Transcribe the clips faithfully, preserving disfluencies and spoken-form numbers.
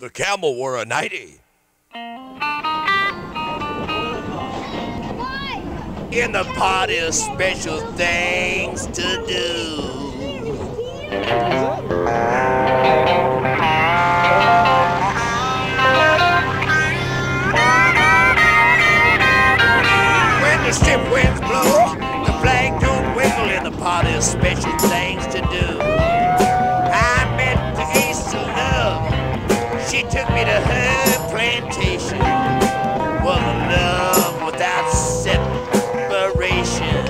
The camel wore a nightie. In the party of special things to do. When the stiff winds blow, the flag don't wiggle in the party of special things to do. I met the ace of love. She took me to her plantation. Well, a love without separation.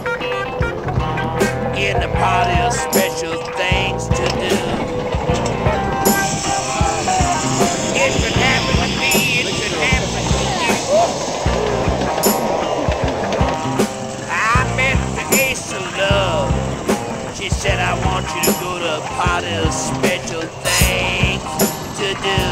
In the party of special things to do. It could happen to me, it could happen to you. I met the ace of love. She said, I want you to go to a party of special things to do.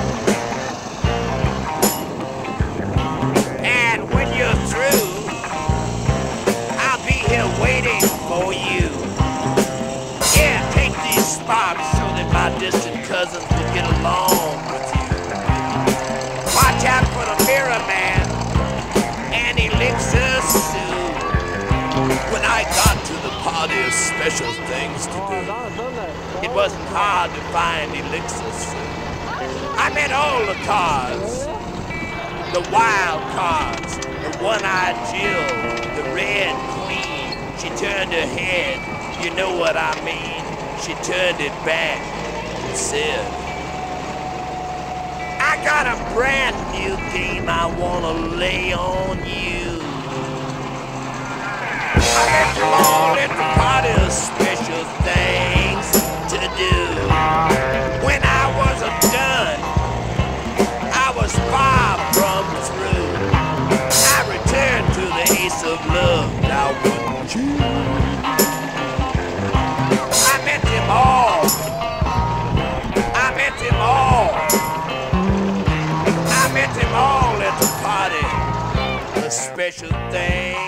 And when you're through, I'll be here waiting for you. Yeah, take these sparks so that my distant cousins will get along with you. Watch out for the mirror man, and he licks us soon. When I got to the party of special things to do, it wasn't hard to find Elixir soon. I met all the cars, the wild cards, the one-eyed Jill, the red queen. She turned her head, you know what I mean. She turned it back and said, I got a brand new game I wanna lay on you. I met them all at the party of special things to do. When I wasn't done, I was far from through. I returned to the ace of love, now wouldn't you? I met them all. I met them all. I met them all at the party. A special thing.